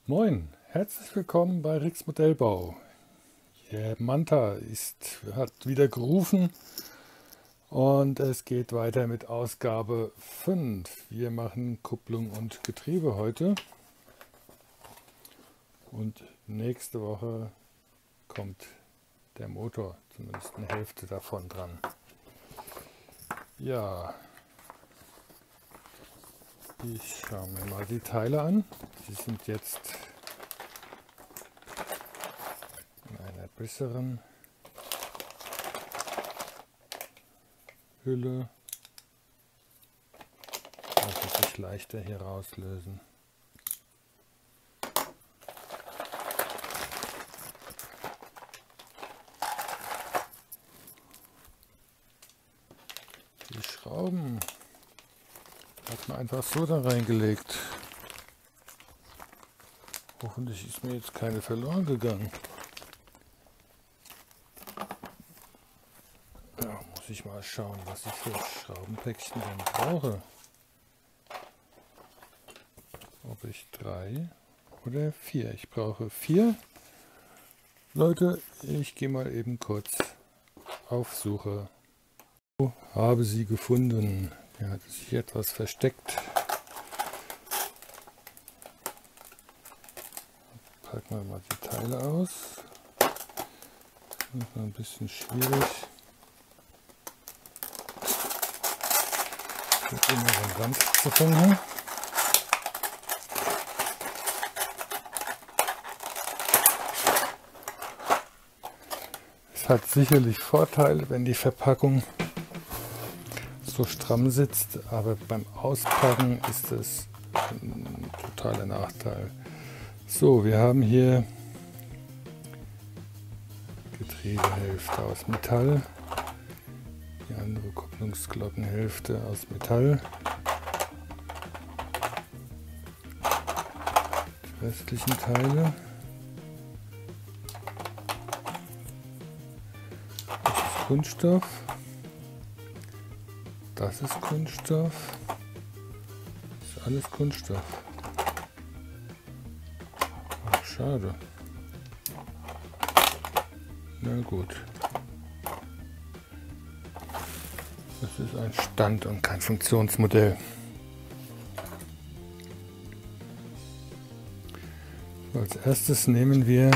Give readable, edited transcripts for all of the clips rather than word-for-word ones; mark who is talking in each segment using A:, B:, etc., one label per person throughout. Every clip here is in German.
A: Moin, herzlich willkommen bei Rix Modellbau. Der Manta hat wieder gerufen und es geht weiter mit Ausgabe 5. Wir machen Kupplung und Getriebe heute und nächste Woche kommt der Motor, zumindest eine Hälfte davon dran. Ja, ich schaue mir mal die Teile an. Sie sind jetzt in einer besseren Hülle, dass sie sich leichter hier rauslösen. Die Schrauben hat man einfach so da reingelegt. Hoffentlich ist mir jetzt keine verloren gegangen. Ja, muss ich mal schauen, was ich für Schraubenpäckchen denn brauche. Ob ich 3 oder 4. Ich brauche 4. Leute, ich gehe mal eben kurz auf Suche. Habe sie gefunden. Hier hat sich etwas versteckt. Packen wir mal die Teile aus. Das ist noch ein bisschen schwierig. Den inneren Rand zu finden. Es hat sicherlich Vorteile, wenn die Verpackung so stramm sitzt, aber beim Auspacken ist es ein totaler Nachteil. So, wir haben hier Getriebehälfte aus Metall, die andere Kupplungsglockenhälfte aus Metall, die restlichen Teile. Das ist Kunststoff. Das ist Kunststoff. Das ist alles Kunststoff. Ach, schade. Na gut. Das ist ein Stand und kein Funktionsmodell. Als erstes nehmen wir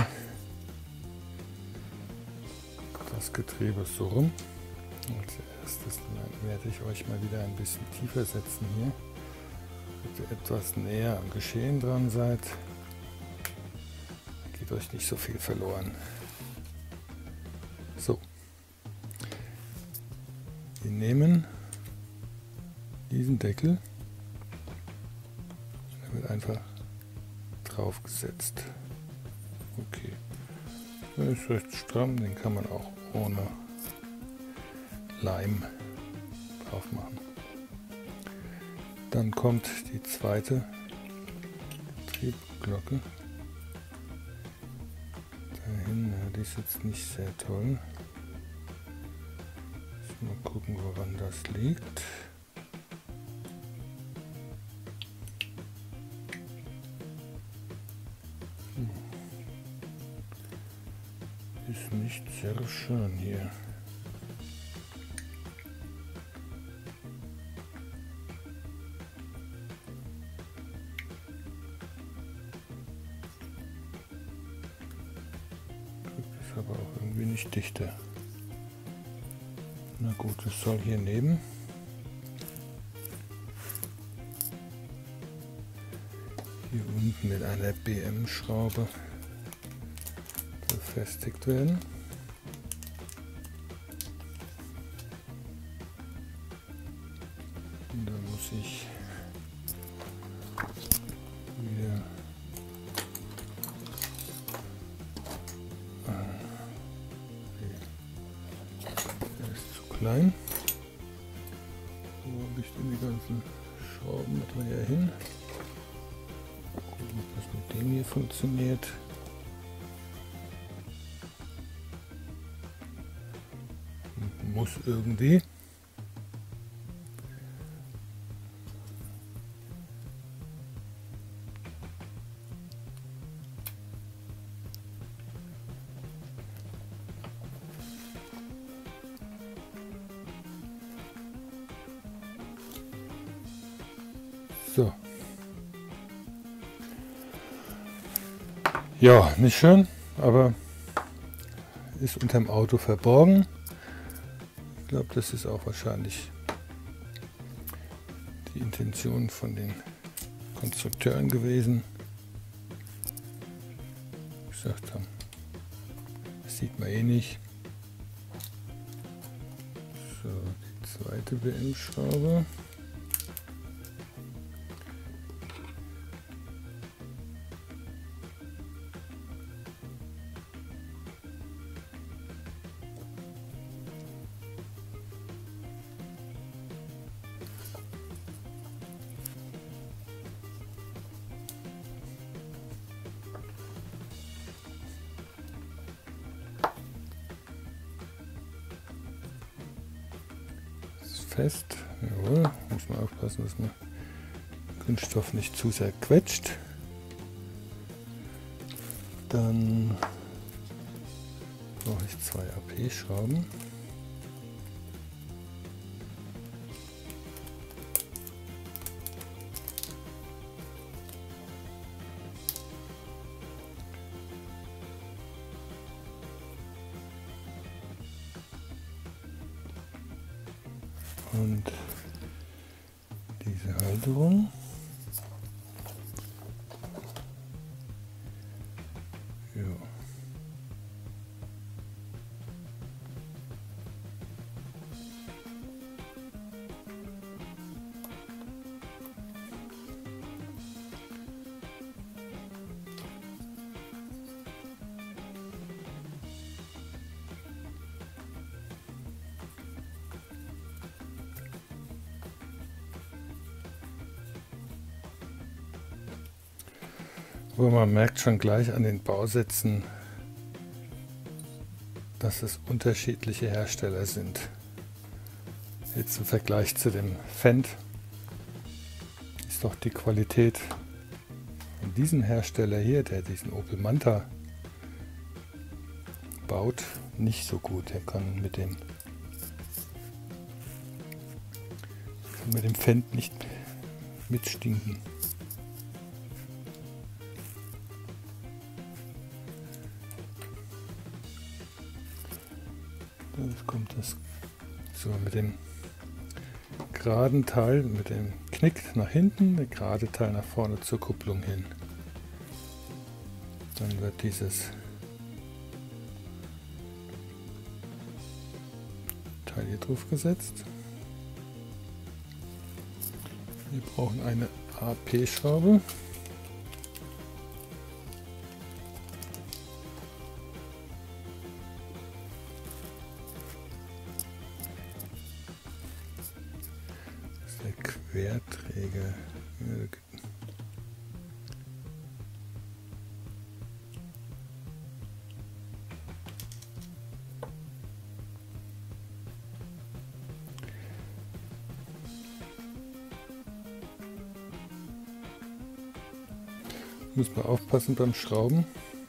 A: das Getriebe so rum. Als erstes werde ich euch mal wieder ein bisschen tiefer setzen hier, damit ihr etwas näher am Geschehen dran seid. Geht euch nicht so viel verloren. So. Wir nehmen diesen Deckel, der wird einfach draufgesetzt. Okay. Der ist recht stramm, den kann man auch ohne Leim drauf machen. Dann kommt die zweite Triebglocke dahin. Ja, die ist jetzt nicht sehr toll. Mal gucken, woran das liegt. Ist nicht sehr schön hier. Ist aber auch irgendwie nicht dichter. Na gut, es soll hier neben. Hier unten mit einer BM-Schraube befestigt werden. Und dann muss ich wieder klein. Wo habe ich denn die ganzen Schrauben nachher hin? Gucken, ob das mit dem hier funktioniert. Muss irgendwie. So. Ja, nicht schön, aber ist unterm Auto verborgen. Ich glaube, das ist auch wahrscheinlich die Intention von den Konstrukteuren gewesen. Gesagt haben, das sieht man eh nicht. So, die zweite WM-Schraube. Fest. Jawohl, muss man aufpassen, dass man den Kunststoff nicht zu sehr quetscht. Dann brauche ich 2 AP-Schrauben. Und diese Halterung. Ja. Aber man merkt schon gleich an den Bausätzen, dass es unterschiedliche Hersteller sind. Jetzt im Vergleich zu dem Fendt ist doch die Qualität von diesem Hersteller hier, der diesen Opel Manta baut, nicht so gut. Er kann mit dem Fendt nicht mitstinken. Jetzt kommt das so mit dem geraden Teil, mit dem Knick nach hinten, der gerade Teil nach vorne zur Kupplung hin. Dann wird dieses Teil hier drauf gesetzt. Wir brauchen eine AP-Schraube. Der Querträger. Muss man aufpassen beim Schrauben,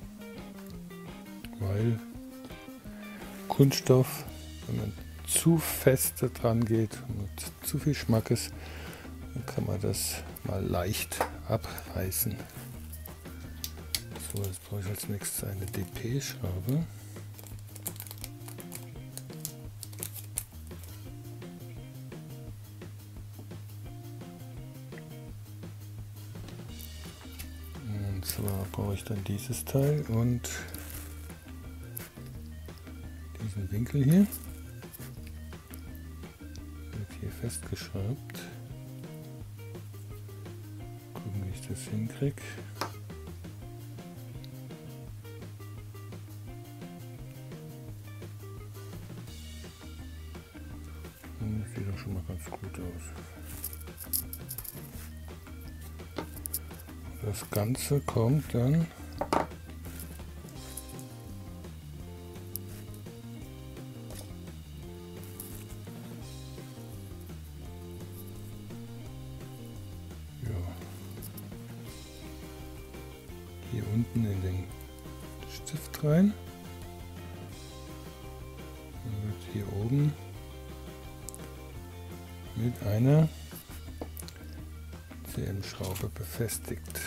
A: weil Kunststoff, wenn man zu fest dran geht und zu viel Schmackes, dann kann man das mal leicht abreißen. So, jetzt brauche ich als nächstes eine DP-Schraube. Und zwar brauche ich dann dieses Teil und diesen Winkel hier. Hier festgeschraubt. Gucken, wie ich das hinkriege. Das sieht doch schon mal ganz gut aus. Das Ganze kommt dann hier unten in den Stift rein. Dann wird hier oben mit einer CM-Schraube befestigt.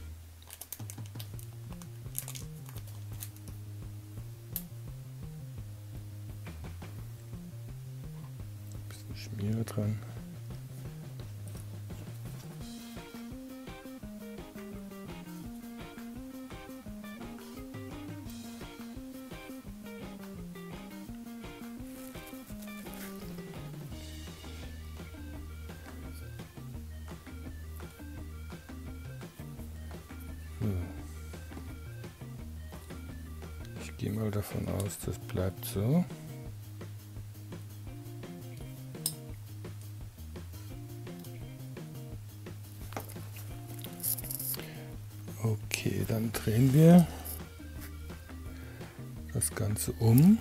A: Ein bisschen Schmiere dran. Ich gehe mal davon aus, das bleibt so. Okay, dann drehen wir das Ganze um.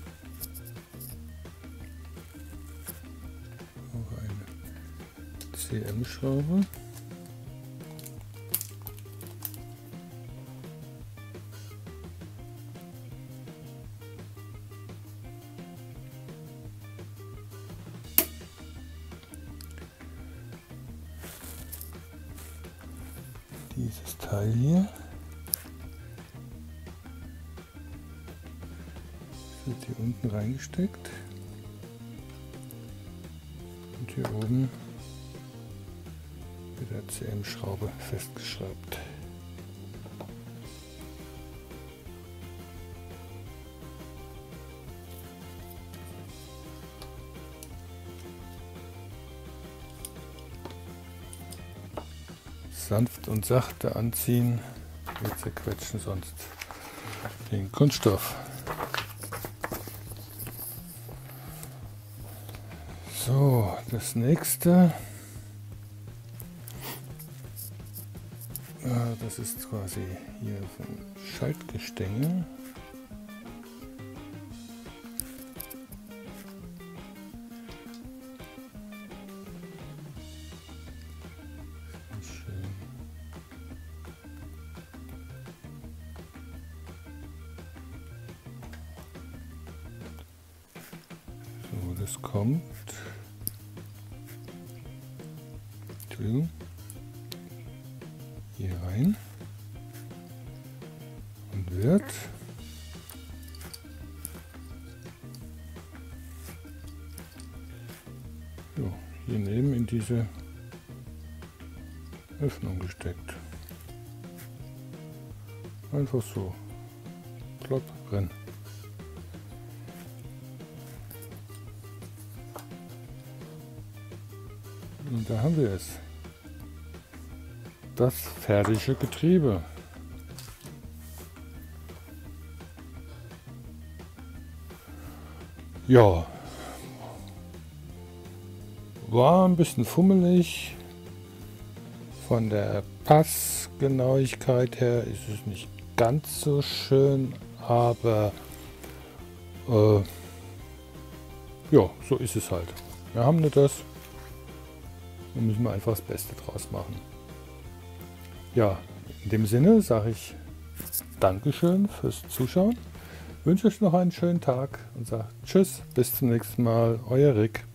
A: Auch eine CM-Schraube. Dieses Teil hier wird hier unten reingesteckt und hier oben mit der CM-Schraube festgeschraubt. Sanft und sachte anziehen, wir zerquetschen sonst den Kunststoff. So, das nächste, das ist quasi hier so ein Schaltgestänge. Das kommt, Entschuldigung, hier rein und wird so, hier neben in diese Öffnung gesteckt. Einfach so, plopp, rein. Und da haben wir es. Das fertige Getriebe. Ja. War ein bisschen fummelig. Von der Passgenauigkeit her ist es nicht ganz so schön, aber ja, so ist es halt. Wir haben nicht das. Da müssen wir einfach das Beste draus machen. Ja, in dem Sinne sage ich Dankeschön fürs Zuschauen, wünsche euch noch einen schönen Tag und sage Tschüss, bis zum nächsten Mal, euer Rick.